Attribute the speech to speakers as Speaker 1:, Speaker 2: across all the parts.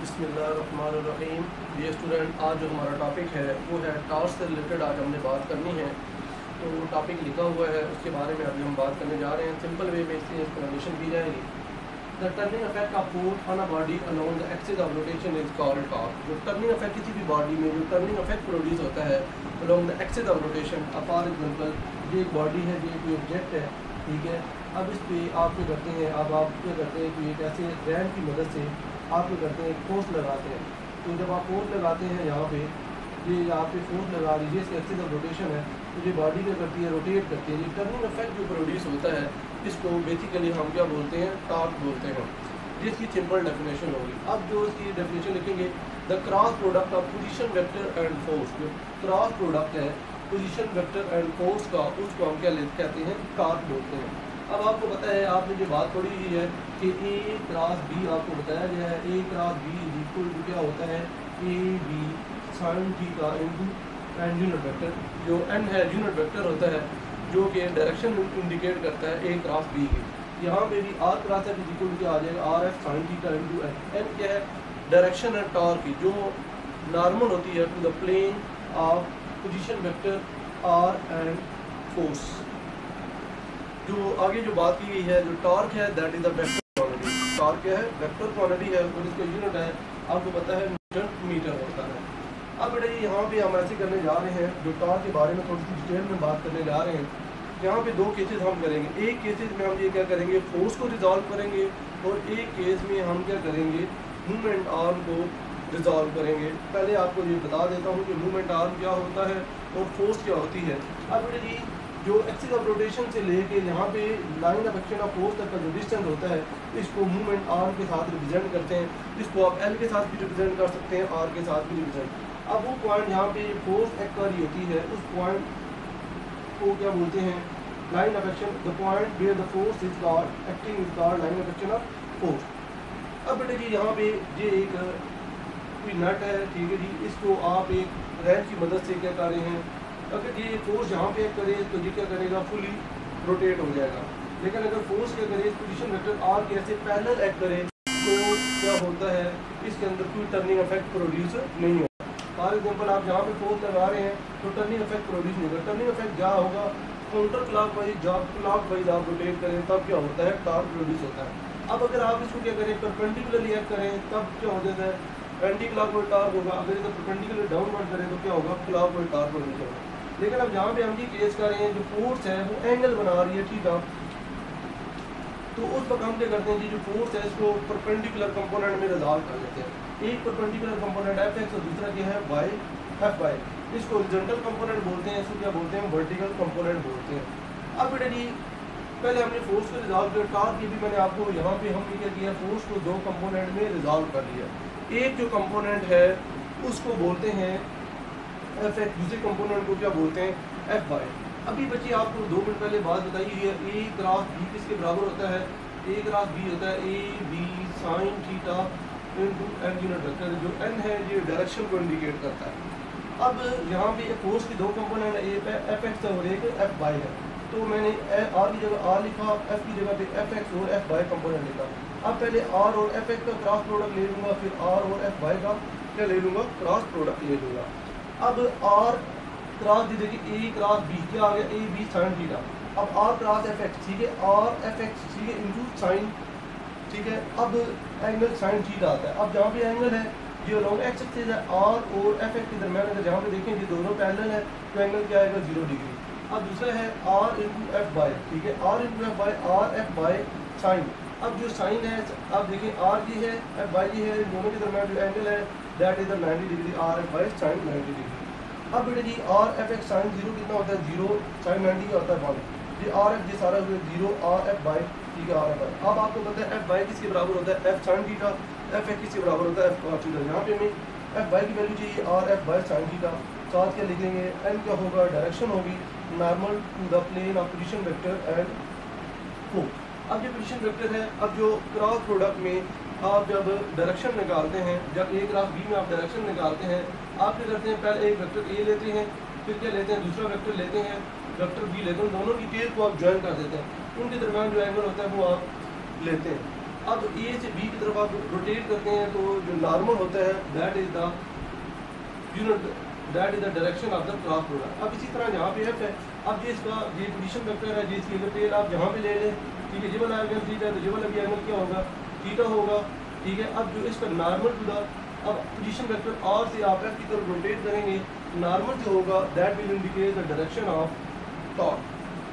Speaker 1: बिस्मिल्लाहिर्रहमानिर्रहीम। ये स्टूडेंट, आज जो हमारा टॉपिक है वो है टॉर्क से रिलेटेड आज हमने बात करनी है। तो टॉपिक लिखा हुआ है, उसके बारे में अभी हम बात करने जा रहे हैं। सिंपल वे में इसकी एक्सप्लेनेशन की जाएगी। The turning effect of force on a body along the axis of rotation is called torque. जो टर्निंग इफेक्ट किसी भी बॉडी में जो टर्निंग इफेक्ट प्रोड्यूस होता है along the axis of rotation, for example ये एक बॉडी है, ये कोई ऑब्जेक्ट है, ठीक है। अब इस पे आप क्या करते हैं, अब आप क्या करते हैं कि एक ऐसे रैम की मदद से आप क्या करते हैं, फोर्स लगाते हैं। तो जब आप फोर्स लगाते हैं यहाँ पे, ये यहाँ पे फोर्स लगा दीजिए, इसके एक्सिस ऑफ रोटेशन है, तो ये बॉडी क्या करती है, रोटेट करती है। ये टर्निंग इफेक्ट जो प्रोड्यूस होता है इसको बेसिकली हम क्या बोलते हैं, टॉर्क बोलते हैं, जिसकी सिंपल डेफिनेशन होगी। अब जो इसकी डेफिनेशन लिखेंगे, the cross product of position vector and force. जो क्रॉस प्रोडक्ट है पोजीशन वेक्टर एंड फोर्स का, उसको हम क्या कहते हैं, टॉर्क बोलते हैं। अब आपको पता है, आपने जो बात पढ़ी हुई है कि ए क्रॉस बी आपको बताया गया है, A cross B is equal to क्या होता है, A B sine theta into N unit vector. जो एन है यूनिट वेक्टर होता है जो कि डायरेक्शन इंडिकेट करता है ए क्रॉस बी की। यहाँ पे भी R cross F is equal to क्या आ जाएगा, R F sine theta into N. N क्या है, डायरेक्शन है टॉर्क की, जो नॉर्मल होती है to the plane of position vector R and force. जो आगे जो बात की गई है, जो टॉर्क है that is the vector quantity. Torque क्या है, वेक्टर क्वांटिटी है और इसका यूनिट है, आपको पता है, न्यूटन मीटर होता है। अब बेटा ये यहाँ पे हम ऐसे करने जा रहे हैं, जो टॉर्क के बारे में थोड़ी सी डिटेल में बात करने जा रहे हैं। यहाँ पे दो केसेस हम करेंगे। एक केसेस में हम ये क्या करेंगे, फोर्स को रिजॉल्व करेंगे, और एक केस में हम क्या करेंगे, मूवमेंट आर्म को रिजॉल्व करेंगे। पहले आपको ये बता देता हूँ कि मूवमेंट आर्म क्या होता है और फोर्स क्या होती है। अब बेटा जी जो एक्सिस ऑफ रोटेशन से लेके यहाँ पे line of action of force तक का जो डिस्टेंस होता है, इसको मूवमेंट आर्म के साथ रिप्रेजेंट करते हैं। इसको आप एल के साथ भी रिप्रेजेंट कर सकते हैं, आर के साथ भी रिप्रेजेंट। अब वो पॉइंट यहाँ पे फोर्स एक्ट कर रही होती है, उस पॉइंट को क्या बोलते हैं, line of action. The point where the force is called acting is called line of action of force. अब बेटा जी यहाँ पे ये एक कोई नट है, ठीक है जी, इसको आप एक रैम की मदद से क्या कर रहे हैं, अगर ये फोर्स यहाँ पे करे तो ये क्या करेगा, फुली रोटेट हो जाएगा। लेकिन अगर फोर्स क्या करे, पोजीशन वेक्टर आर के ऐसे पैरेलल एक्ट करे तो क्या होता है, इसके अंदर कोई टर्निंग इफेक्ट प्रोड्यूस नहीं होगा। फॉर एग्जांपल आप जहाँ पे फोर्स लगा रहे हैं तो टर्निंग इफेक्ट प्रोड्यूस नहीं होगा। टर्निंग इफेक्ट क्या होगा, काउंटर क्लॉकवाइज, जब क्लॉकवाइज आप रोटेट करें तब क्या होता है, टॉर्क प्रोड्यूस होता है। अब अगर आप इसको क्या करें, परपेंडिकुलरली एक्ट करें तब क्या हो जाता है, एंटी क्लॉकवाइज टॉर्क होगा। अगर इसे परपेंडिकुलर डाउनवर्ड करें तो क्या होगा, क्लॉकवाइज टॉर्क प्रोड्यूस होगा। लेकिन अब जहाँ पे हम ये केस कर रहे हैं, जो फोर्स है वो एंगल बना रही है, ठीक है, तो उस वक्त हम क्या करते हैं कि जो फोर्स है इसको परपेंडिकुलर कंपोनेंट में रिजॉल्व कर लेते हैं। एक परपेंडिकुलर कंपोनेंट एफ एक्स और दूसरा क्या है, वाई एफ वाई। इसको हॉरिजॉन्टल कंपोनेंट बोलते हैं, इसको क्या बोलते हैं, वर्टिकल कंपोनेंट बोलते हैं। अब बेटा जी पहले हमने फोर्स को रिजॉल्व किया, टॉर्क की भी मैंने आपको यहाँ पे हमने क्या किया, फोर्स को दो कंपोनेंट में रिजॉल्व कर लिया। एक जो कंपोनेंट है उसको बोलते हैं एफ एक्स, दूसरे कंपोनेंट को क्या बोलते हैं, एफ वाई। अभी बच्चे आपको 2 मिनट पहले बात बताई हुई है, ए क्रॉस बी किसके बराबर होता है, ए क्रॉस बी होता है A B sine theta into N unit vector. जो एन है ये डायरेक्शन को इंडिकेट करता है। अब यहाँ पे फोर्स की दो कंपोनेंट है, एक एफ एक्स और एक एफ वाई है। तो मैंने आर की जगह आर लिखा, एफ की जगह पे एफ एक्स और एफ वाई कंपोनेंट लिखा। अब पहले आर और एफ एक्स का क्रॉस प्रोडक्ट ले लूँगा, फिर आर और एफ वाई का क्या ले लूँगा, क्रॉस प्रोडक्ट ले लूँगा। अब आर क्रॉस दी देखिए, ए क्रॉस बी क्या आ गया, ए बी साइन थीटा। अब आर क्रॉस एफ एक्स, ठीक है, आर एफ एक्स, ठीक है, इंटू साइन, ठीक है। अब एंगल साइन थीटा आता है। अब जहाँ पे एंगल है जो लॉन्ग एक्स एक्सिस है, आर और एफ एक्स के दरमियान अगर जहाँ पे देखें ये दोनों पैरेलल है तो एंगल क्या आएगा, 0 डिग्री। अब दूसरा है आर इंटू एफ वाई, ठीक है, R into F Y, R F Y sine. अब जो साइन है, अब देखें आर ये है, एफ वाई ये है, दोनों के दरमियान जो एंगल है that is the 90 degree, R F Y sine 90 degree. अब बेटे जी आर एफ एक्स साइन 0 कितना होता है, 0 साइन 90 होता है 1। जी आर एफ जी सारा हुआ 0, आर एफ वाई, ठीक है, आर एफ वाई। अब आपको पता है एफ वाई किसके बराबर होता है, F sine theta, F X किसके बराबर होता है, एफ कॉस थीटा। यहाँ पे हमें एफ वाई की वैल्यू चाहिए, R F Y sine theta. साथ क्या लिखेंगे, एन क्या होगा, डायरेक्शन होगी normal to the plane of position vector and force. अब ये पोजीशन वेक्टर है, अब जो क्रॉस प्रोडक्ट में आप जब डायरेक्शन निकालते हैं, जब ए क्रॉस बी में आप डायरेक्शन निकालते हैं, आप क्या करते हैं, पहले एक वेक्टर ए लेते हैं, फिर क्या लेते हैं, दूसरा वेक्टर लेते हैं, वेक्टर बी लेते हैं, दोनों की टेल को आप ज्वाइन कर देते हैं, उनके दरमियान जो एंगल होता है वो आप लेते हैं। अब ए से बी की तरफ आप रोटेट करते हैं तो जो नॉर्मल होता है that is the direction of the cross product. अब इसी तरह यहाँ पे एफ है, अब ये इसका ये पोजीशन वेक्टर है, जिसकी अगर टेल आप जहाँ पे ले लें, ठीक है, ये वाला एंगल थीटा है तो ये वाला भी एंगल क्या होगा, थीटा होगा, ठीक है। अब जो इसका नॉर्मल टू द, अब पोजीशन वेक्टर आर से आप एफ की तरफ रोटेट करेंगे, नॉर्मल जो होगा that will indicate the direction of torque.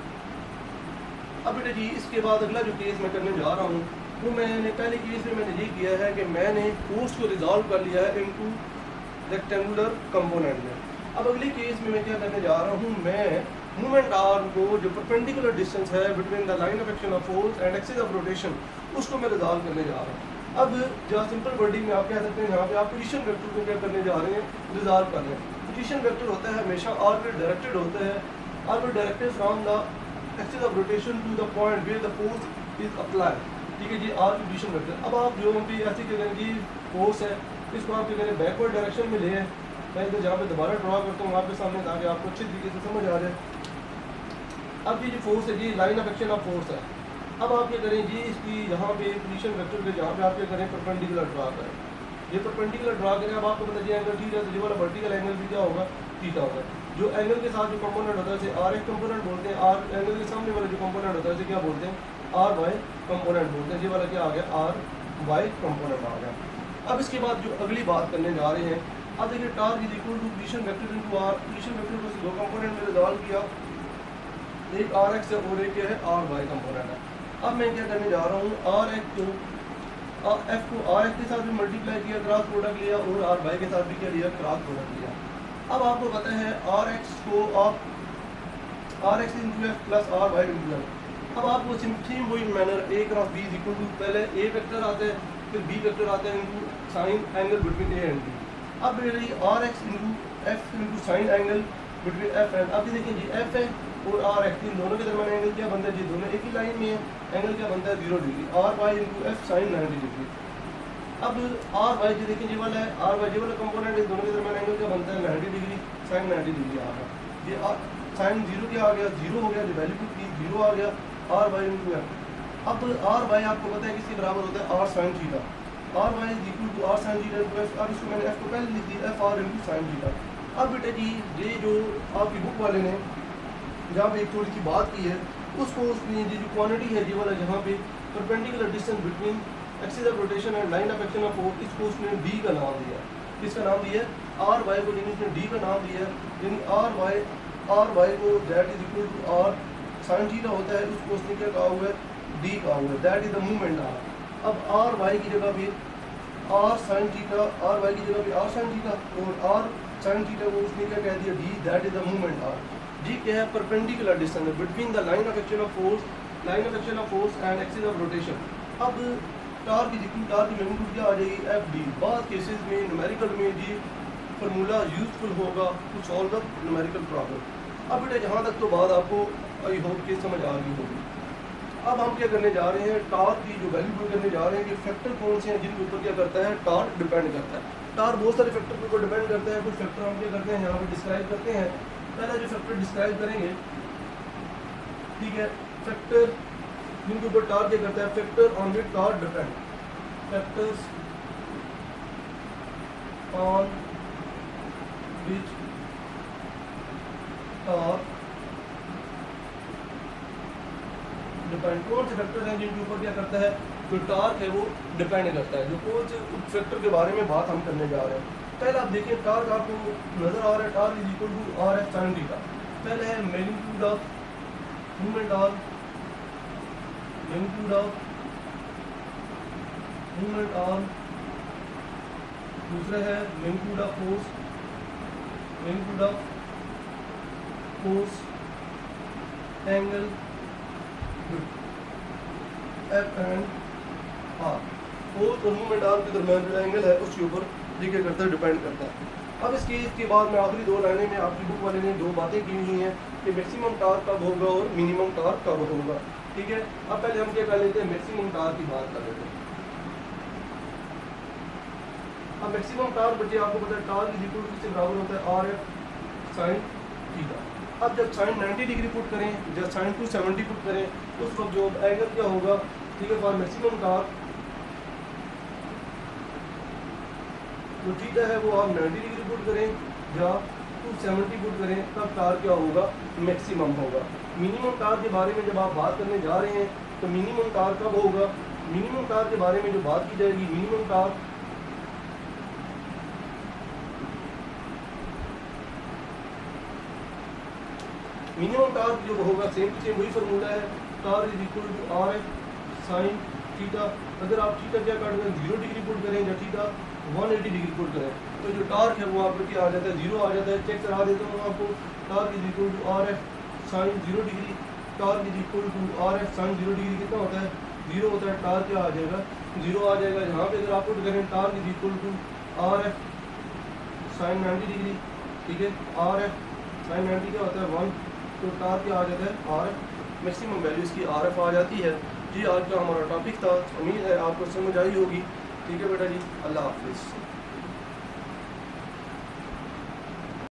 Speaker 1: अब बेटा जी इसके बाद अगला जो केस मैं करने जा रहा हूँ वो मैंने पहले केस में मैंने ये किया है कि मैंने फोर्स को रिजॉल्व कर लिया है इनटू रेक्टेंगुलर कंपोनेंट में। अब अगले केस में मैं क्या करने जा रहा हूँ, मैं मूवमेंट आर्म को जो परपेंडिकुलर डिस्टेंस है between the line of action of force and axis of rotation उसको मैं रिजॉल्व करने जा रहा हूँ। अब जहाँ सिंपल वर्डिंग में आप कह सकते हैं यहाँ पे आप पोजीशन वेक्टर को क्या करने जा रहे हैं, रिजॉल्व कर रहे हैं। पोजीशन वेक्टर होता है हमेशा ऑर्बिट डायरेक्टेड होता है, orbit directed from the axis of rotation to the point where the force is applied, ठीक है जी, आर पोजीशन वेक्टर। अब आप जो भी ऐसे क्या करें जी, फोर्स है इसको आप क्या करें बैकवर्ड डायरेक्शन में ले हैं, मैं इधर जहाँ पे दोबारा ड्रॉ करता हूँ आपके सामने ताकि आपको अच्छी तरीके से समझ आ जाए। अब ये जो फोर्स है जी line of action of force है, अब आप क्या करें जी इसकी यहाँ पे पोजीशन वेक्टर के जहाँ पे आप क्या करें परपेंडिकुलर ड्रा करें, ये परपेंडिकुलर ड्रा करें। अब आपको पता चलिए एंगल थीटा तो ये वाला वर्टिकल एंगल भी क्या होगा, थीटा होगा। जो एंगल के साथ जो कंपोनेंट होता है इसे आर एक्स कंपोनेंट बोलते हैं, आर एंगल के सामने वाला जो कंपोनेंट होता है इसे क्या बोलते हैं, आर वाई कंपोनेंट बोलते हैं। ये वाला क्या आ गया, आर वाई कंपोनेंट आ गया। अब इसके बाद जो अगली बात करने जा रहे हैं, अब देखिए torque is equal to position vector into R, position vector को दो कंपोनेंट में रिजॉल्व किया, एक आर एक्स है और एक क्या है आर वाई कंपोनेंट है। अब मैं क्या करने जा रहा हूँ, आर एक्स को एफ को आर एक्स के साथ भी मल्टीप्लाई किया, क्रॉस प्रोडक्ट लिया, और आर वाई के साथ भी क्या लिया, क्रॉस प्रोडक्ट लिया। अब आपको पता है आर एक्स को आप R X into F plus R Y into F. अब आपको सेम वही manner A cross B is equal to, पहले ए वेक्टर आता है फिर बी वेक्टर आता है into sine angle between A and B. अब मेरी R X into F into sine angle between F and, अब देखिए जी एफ है और आर एक्स इन दोनों के दरमियान एंगल क्या बनता है जी, दोनों एक ही लाइन में है, एंगल क्या बनता है 0 degree, R Y into F sine 90 degree. अब आर वाई जी देखिए ये वाला है, आर वाई ये वाला कंपोनेंट है, दोनों के दरमियान एंगल क्या बनता है 90 डिग्री, साइन 90 डिग्री आ गया। ये साइन 0 क्या आ गया, 0 हो गया, जो वैल्यू की 0 आ गया, आर वाई इंटू एफ। अब आर वाई आपको पता है किसके बराबर होता है, R sine theta, R Y is equal to R sine theta into F. अब इसको मैंने एफ को पहले लिख दिया, F R into sine theta. अब बेटा जी ये जो आपकी बुक वाले ने जहाँ पे एक थोड़ी सी बात की है उसको उसमें ये जो क्वांटिटी है ये वाला जहाँ पे perpendicular distance between axis of rotation and line of action of force, इसको उसने डी का नाम दिया। किसका नाम दिया, आर वाई को, लेकिन उसने डी का नाम दिया, यानी आर वाई को that is equal to R sine theta होता है, उसको उसने क्या कहा हुआ है, डी कहा हुआ है, that is the movement R. अब आर वाई की जगह पे R sine theta, R Y की जगह पे आर साइन थीटा और आर साइन थीटा को उसने क्या कह दिया, D, that is the movement R. जी क्या है, perpendicular distance between the line of action of force, line of action of force and axis of rotation. अब टार की मैग्नीट्यूड क्या आ जाएगी, एफ डी। बाद केसेस में न्यूमेरिकल में जी फार्मूला यूजफुल होगा to solve the numerical problem. अब बेटा यहाँ तक तो बात आपको आई होप कि समझ आ गई होगी। अब हम क्या करने जा रहे हैं, टार की जो वैल्यू पुट करने जा रहे हैं कि फैक्टर कौन से हैं जिनके ऊपर क्या करता है, टार डिपेंड करता है। टार बहुत सारे फैक्टर के ऊपर डिपेंड करता है, कुछ फैक्टर हम क्या करते हैं यहाँ पर डिस्क्राइब करते हैं। पहला जो फैक्टर डिस्क्राइब करेंगे, ठीक है, फैक्टर जिनके ऊपर टार क्या करता है, factor on which torque depend, factors on which torque depend. कौन से फैक्टर हैं जिनके ऊपर क्या करता है, जो टार्क है वो डिपेंड करता है, जो कौन से फैक्टर के बारे में बात हम करने जा रहे हैं। पहले आप देखिए टार्क आपको नजर आ रहा है, torque is equal to R F sine theta. पहले है magnitude of movement arm, magnitude of movement arm, दूसरा है magnitude of force, magnitude of force angle F and R. Force और मूवमेंट आर्म के दरमियान जो एंगल है उसके ऊपर ये क्या करता है, डिपेंड करता है। अब इसके बाद में आखिरी दो लाइनें में आपकी बुक वाले ने दो बातें की हुई हैं कि मैक्सिमम टार्क कब होगा और मिनिमम टार्क कब होगा, ठीक है। अब पहले हम क्या कर लेते हैं, मैक्सिमम टार्क की बात कर लेते हैं। अब मैक्सिमम टार्क बच्चे आपको पता है टार्क इज इक्वल टू किससे बराबर होता है, आर एफ साइन थीटा। अब जब साइन 90 डिग्री पुट करें, जब साइन 270 पुट करें, उस वक्त जो एंगल क्या होगा, ठीक है, फॉर मैक्सिमम टार्क तो थीटा है वो आप 90 डिग्री पुट करें या 270 पुट करें, तब टार क्या होगा, मैक्सिमम होगा। मिनिमम टार के बारे में जब आप बात करने जा रहे हैं तो मिनिमम टार कब होगा, मिनिमम टार के बारे में जो बात की जाएगी, मिनिमम टार जो होगा सेम टू सेम वही फार्मूला है, torque is equal to R sine theta. अगर आप थीटा क्या काट करें 0 डिग्री पुट करें या थीटा 180 डिग्री पुट करें तो जो टार्क है वो आपको क्या आ जाता है, 0 आ जाता है। चेक करा देता हूँ आपको, torque is equal to R F sine 0 degree, torque is equal to R F sine 0 degree कितना होता है, 0 होता है। टार्क क्या आ जाएगा, 0 आ जाएगा। यहाँ पे अगर आप पुट करें torque is equal to R F sine 90 degree, ठीक है, आर एफ साइन 90 क्या होता है 1, तो टार्क क्या आ जाता है आर एफ, मैक्सिमम वैल्यू इसकी आर एफ आ जाती है। जी आज का हमारा टॉपिक था, उम्मीद है आपको समझ आई होगी। ठीक है बेटा जी, अल्लाह हाफिज़।